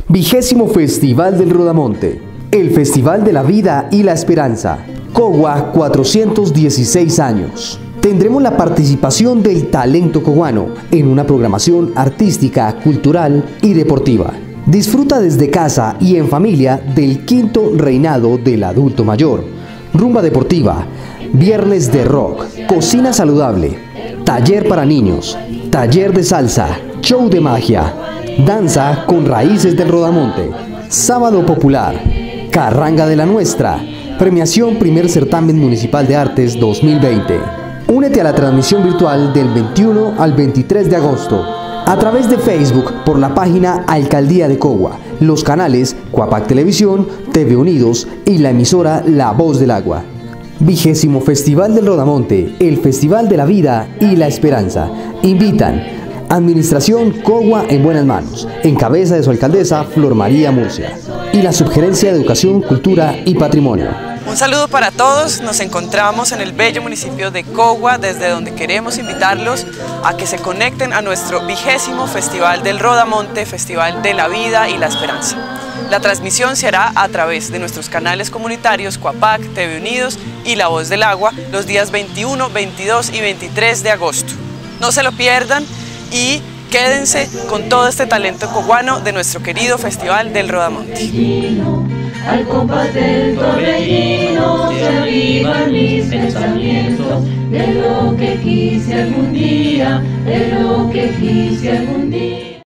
20º Festival del Rodamonte, el Festival de la Vida y la Esperanza. Cogua 416 años. Tendremos la participación del talento coguano en una programación artística, cultural y deportiva. Disfruta desde casa y en familia del quinto reinado del adulto mayor, rumba deportiva, viernes de rock, cocina saludable, taller para niños, taller de salsa, show de magia, danza con raíces del Rodamonte, sábado popular, carranga de la nuestra, premiación primer certamen municipal de artes 2020. Únete a la transmisión virtual del 21 al 23 de agosto a través de Facebook por la página Alcaldía de Cogua, los canales Cuapac Televisión, TV Unidos y la emisora La Voz del Agua. 20º Festival del Rodamonte, el Festival de la Vida y la Esperanza. Invitan Administración Cogua en buenas manos, en cabeza de su alcaldesa Flor María Murcia, y la Subgerencia de Educación, Cultura y Patrimonio. Un saludo para todos, nos encontramos en el bello municipio de Cogua, desde donde queremos invitarlos a que se conecten a nuestro 20º Festival del Rodamonte, Festival de la Vida y la Esperanza. La transmisión se hará a través de nuestros canales comunitarios Cuapac, TV Unidos y La Voz del Agua los días 21, 22 y 23 de agosto. No se lo pierdan y quédense con todo este talento coguano de nuestro querido Festival del Rodamonte. Al compás del torbellino se avivan mis pensamientos de lo que quise algún día, de lo que quise algún día.